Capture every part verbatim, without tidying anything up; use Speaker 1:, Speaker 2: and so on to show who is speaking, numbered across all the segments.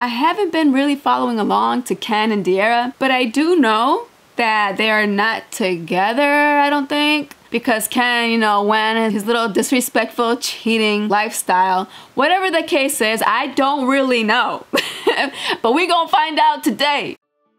Speaker 1: I haven't been really following along to Ken and De'Ara, but I do know that they are not together, I don't think. Because Ken, you know, went his little disrespectful, cheating lifestyle. Whatever the case is, I don't really know. But we gonna find out today.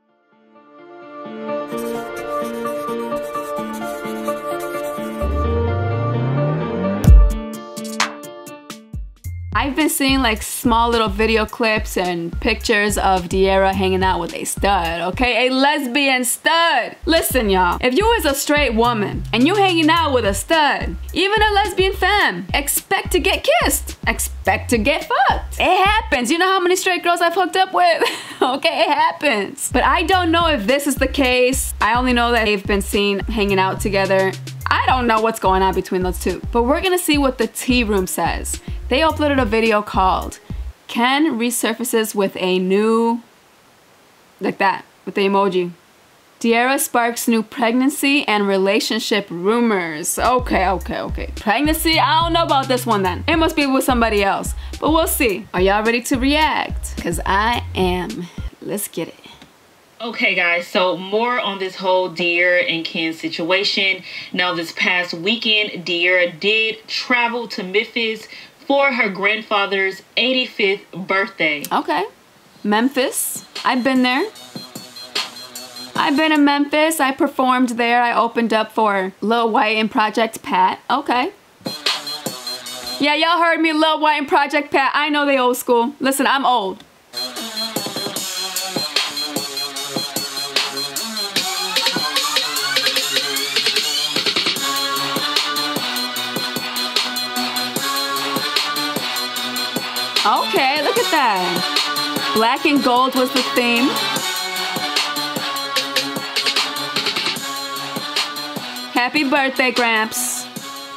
Speaker 1: I've been seeing like small little video clips and pictures of De'Ara hanging out with a stud, okay? A lesbian stud. Listen, y'all, if you was a straight woman and you hanging out with a stud, even a lesbian femme, expect to get kissed. Expect to get fucked. It happens. You know how many straight girls I've hooked up with? Okay, it happens. But I don't know if this is the case. I only know that they've been seen hanging out together. I don't know what's going on between those two. But we're gonna see what the tea room says. They uploaded a video called Ken Resurfaces with a New... like that, with the emoji. De'Ara sparks new pregnancy and relationship rumors. Okay, okay, okay. Pregnancy? I don't know about this one then. It must be with somebody else. But we'll see. Are y'all ready to react? Because I am. Let's get it.
Speaker 2: Okay guys, so more on this whole De'Ara and Ken situation. Now this past weekend, De'Ara did travel to Memphis for her grandfather's eighty-fifth birthday.
Speaker 1: Okay. Memphis. I've been there. I've been in Memphis. I performed there. I opened up for Lil White and Project Pat. Okay. Yeah, y'all heard me, Lil White and Project Pat. I know they old school. Listen, I'm old. Okay, look at that. Black and gold was the theme. Happy birthday, Gramps.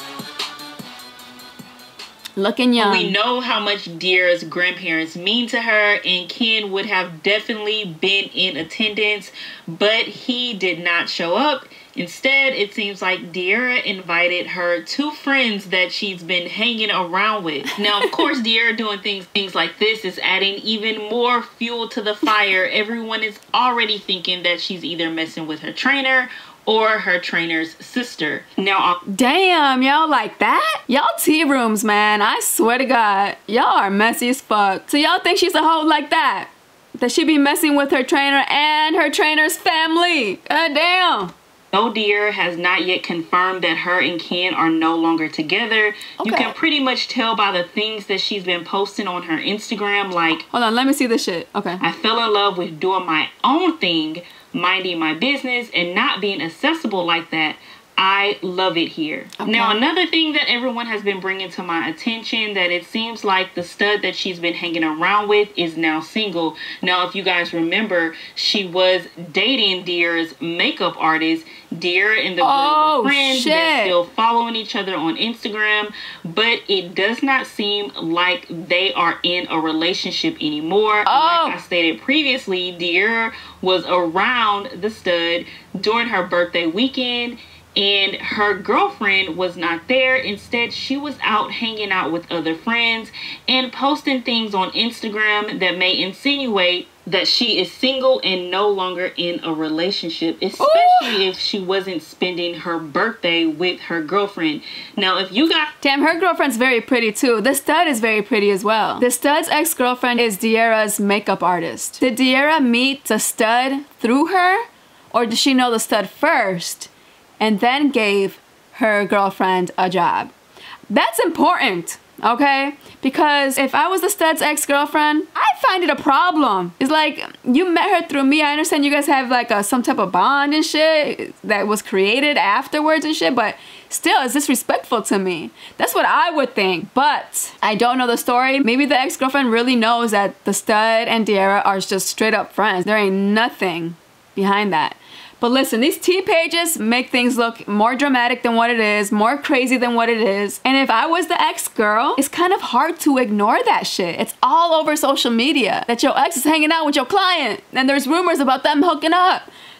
Speaker 1: Looking young.
Speaker 2: We know how much De'Ara's grandparents mean to her, and Ken would have definitely been in attendance, but he did not show up. Instead, it seems like De'Ara invited her two friends that she's been hanging around with. Now, of course, De'Ara doing things things like this is adding even more fuel to the fire. Everyone is already thinking that she's either messing with her trainer or her trainer's sister. Now,
Speaker 1: damn, y'all like that? Y'all tea rooms, man. I swear to God, y'all are messy as fuck. So y'all think she's a hoe like that? That she be messing with her trainer and her trainer's family? God damn.
Speaker 2: Though De'Ara has not yet confirmed that her and Ken are no longer together, okay, you can pretty much tell by the things that she's been posting on her Instagram, like,
Speaker 1: hold on, let me see this shit. Okay.
Speaker 2: I fell in love with doing my own thing, minding my business, and not being accessible like that. I love it here. Okay. Now, another thing that everyone has been bringing to my attention, that it seems like the stud that she's been hanging around with is now single. Now, if you guys remember, she was dating De'Ara's makeup artist. De'Ara and the girl
Speaker 1: oh,
Speaker 2: were friends.
Speaker 1: Shit.
Speaker 2: They're still following each other on Instagram, but it does not seem like they are in a relationship anymore.
Speaker 1: Oh.
Speaker 2: Like I stated previously, De'Ara was around the stud during her birthday weekend, and her girlfriend was not there. Instead, she was out hanging out with other friends and posting things on Instagram that may insinuate that she is single and no longer in a relationship, especially Ooh. if she wasn't spending her birthday with her girlfriend. Now, if you got...
Speaker 1: Damn, her girlfriend's very pretty too. The stud is very pretty as well. The stud's ex-girlfriend is De'Ara's makeup artist. Did De'Ara meet the stud through her? Or did she know the stud first and then gave her girlfriend a job? That's important, okay? Because if I was the stud's ex-girlfriend, I'd find it a problem. It's like, you met her through me. I understand you guys have like a, some type of bond and shit that was created afterwards and shit, but still, it's disrespectful to me. That's what I would think, but I don't know the story. Maybe the ex-girlfriend really knows that the stud and De'Ara are just straight up friends. There ain't nothing behind that. But listen, these tea pages make things look more dramatic than what it is, more crazy than what it is. And if I was the ex-girl, it's kind of hard to ignore that shit. It's all over social media that your ex is hanging out with your client and there's rumors about them hooking up.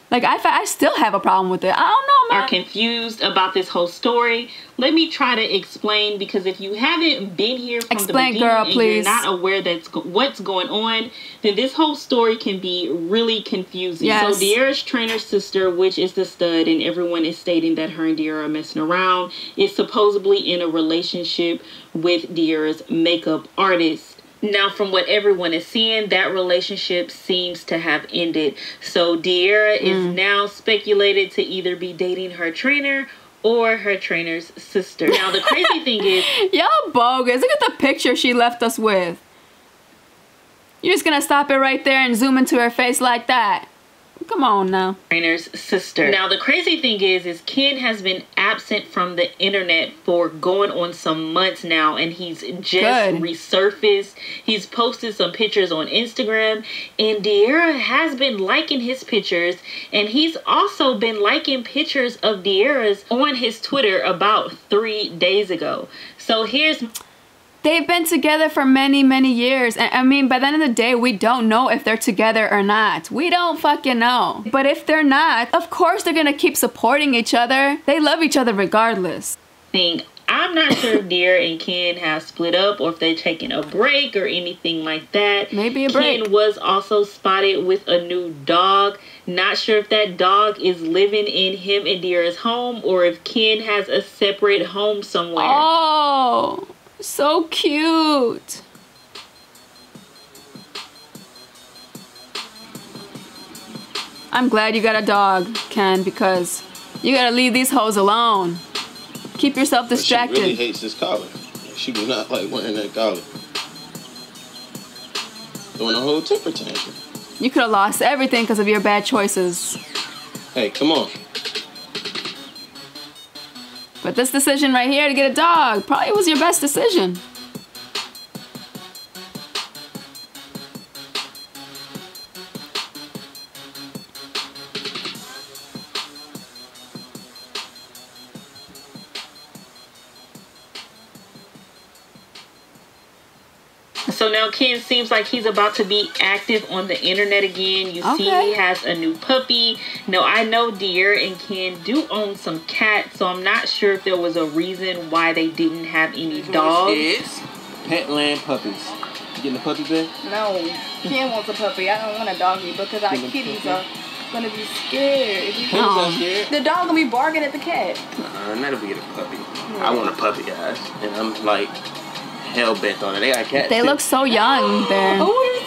Speaker 1: Like, I, I still have a problem with it. I don't know, man.
Speaker 2: Are confused about this whole story. Let me try to explain, because if you haven't been here from
Speaker 1: explain,
Speaker 2: the beginning
Speaker 1: girl,
Speaker 2: and
Speaker 1: please.
Speaker 2: you're not aware that's go what's going on, then this whole story can be really confusing.
Speaker 1: Yes.
Speaker 2: So De'Ara's trainer's sister, which is the stud, and everyone is stating that her and De'Ara are messing around, is supposedly in a relationship with De'Ara's makeup artist. Now, from what everyone is seeing, that relationship seems to have ended. So De'Ara mm. is now speculated to either be dating her trainer or her trainer's sister. Now, the crazy thing is...
Speaker 1: Y'all bogus. Look at the picture she left us with. You're just gonna stop it right there and zoom into her face like that. Come on now.
Speaker 2: Trainer's sister. Now, the crazy thing is, is Ken has been absent from the internet for going on some months now, and he's just Good. resurfaced. He's posted some pictures on Instagram, and De'Ara has been liking his pictures, and he's also been liking pictures of De'Ara's on his Twitter about three days ago. So here's...
Speaker 1: They've been together for many, many years. And I mean, by the end of the day, we don't know if they're together or not. We don't fucking know. But if they're not, of course they're gonna keep supporting each other. They love each other regardless.
Speaker 2: Thing. I'm not sure if De'Ara and Ken have split up or if they're taking a break or anything like that.
Speaker 1: Maybe a break.
Speaker 2: Ken was also spotted with a new dog. Not sure if that dog is living in him and De'Ara's home or if Ken has a separate home somewhere.
Speaker 1: Oh. So cute. I'm glad you got a dog, Ken, because you gotta leave these hoes alone. Keep yourself distracted.
Speaker 3: She really hates this collar. She do not like wearing that collar. Doing a whole temper tantrum.
Speaker 1: You could have lost everything because of your bad choices.
Speaker 3: Hey, come on.
Speaker 1: But this decision right here to get a dog probably was your best decision.
Speaker 2: So now Ken seems like he's about to be active on the internet again. You
Speaker 1: okay.
Speaker 2: see he has a new puppy. Now, I know De'Ara and Ken do own some cats, so I'm not sure if there was a reason why they didn't have any dogs.
Speaker 3: It's Petland puppies. You getting the puppy bed?
Speaker 4: No, Ken wants a puppy. I don't want a doggy because our kitties are gonna be scared.
Speaker 3: Who's not scared?
Speaker 4: The dog gonna be barking at the cat.
Speaker 3: Nah, that'll be a puppy. Yeah. I want a puppy, guys. And I'm like... hell bent on it. They got cats.
Speaker 1: They
Speaker 3: too.
Speaker 1: look so young there.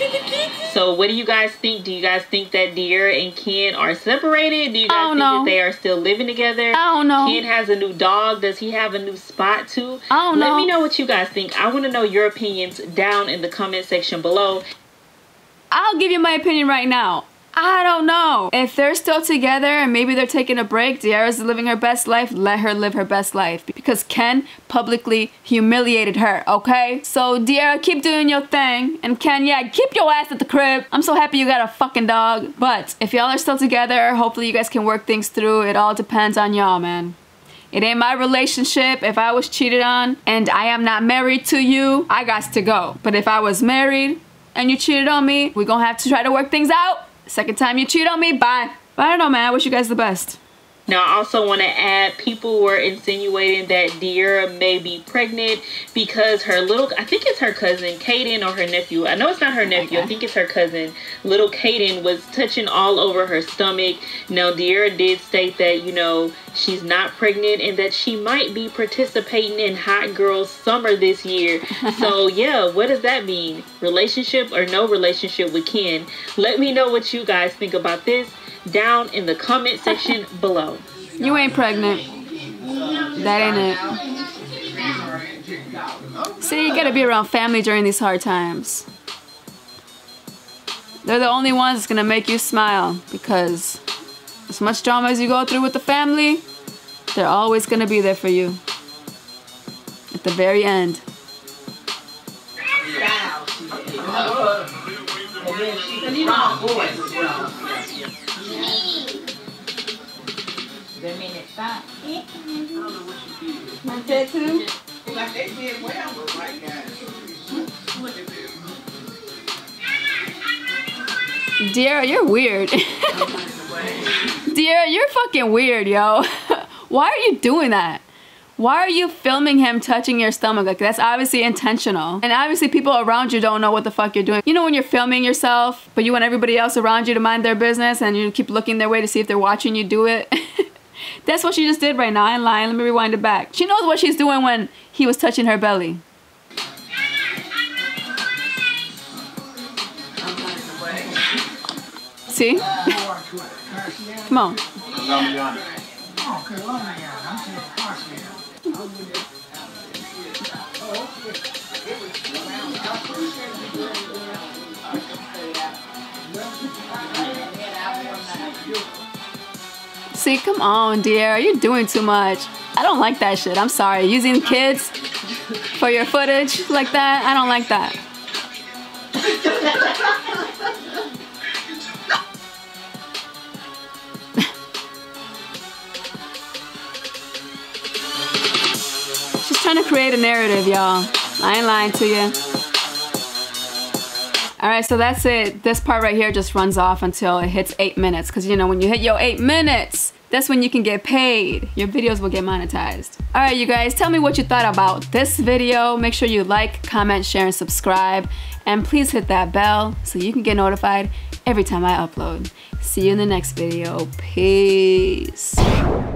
Speaker 2: So what do you guys think? Do you guys think that De'Ara and Ken are separated? Do you guys think
Speaker 1: know.
Speaker 2: that they are still living together?
Speaker 1: I don't know.
Speaker 2: Ken has a new dog. Does he have a new spot too?
Speaker 1: I don't
Speaker 2: Let
Speaker 1: know.
Speaker 2: me know what you guys think. I want to know your opinions down in the comment section below.
Speaker 1: I'll give you my opinion right now. I don't know. If they're still together and maybe they're taking a break, De'Ara's living her best life, let her live her best life. Because Ken publicly humiliated her, okay? So De'Ara, keep doing your thing. And Ken, yeah, keep your ass at the crib. I'm so happy you got a fucking dog. But if y'all are still together, hopefully you guys can work things through. It all depends on y'all, man. It ain't my relationship. If I was cheated on and I am not married to you, I got to go. But if I was married and you cheated on me, we're gonna have to try to work things out. Second time you cheat on me, bye. But I don't know, man. I wish you guys the best.
Speaker 2: Now, I also want to add, people were insinuating that De'Ara may be pregnant because her little, I think it's her cousin, Kaden, or her nephew. I know it's not her nephew. Okay. I think it's her cousin. Little Kaden was touching all over her stomach. Now, De'Ara did state that, you know, she's not pregnant and that she might be participating in Hot Girls Summer this year. So, yeah, what does that mean? Relationship or no relationship with Ken? Let me know what you guys think about this down in the comment section below.
Speaker 1: You ain't pregnant. That ain't it. See, you gotta be around family during these hard times. They're the only ones that's gonna make you smile, because as much drama as you go through with the family, they're always gonna be there for you at the very end.
Speaker 4: My tattoo?
Speaker 1: De'Ara, you're weird. Dear, you're fucking weird, yo. Why are you doing that? Why are you filming him touching your stomach? Like, that's obviously intentional. And obviously people around you don't know what the fuck you're doing. You know when you're filming yourself, but you want everybody else around you to mind their business and you keep looking their way to see if they're watching you do it? That's what she just did right now. I ain't lying. Let me rewind it back. She knows what she's doing when he was touching her belly. See? Come on. See, come on, dear. You're doing too much. I don't like that shit. I'm sorry. Using kids for your footage like that, I don't like that. She's trying to create a narrative, y'all. I ain't lying to you. Alright, so that's it. This part right here just runs off until it hits eight minutes. Because, you know, when you hit your eight minutes, that's when you can get paid. Your videos will get monetized. Alright, you guys, tell me what you thought about this video. Make sure you like, comment, share, and subscribe. And please hit that bell so you can get notified every time I upload. See you in the next video. Peace.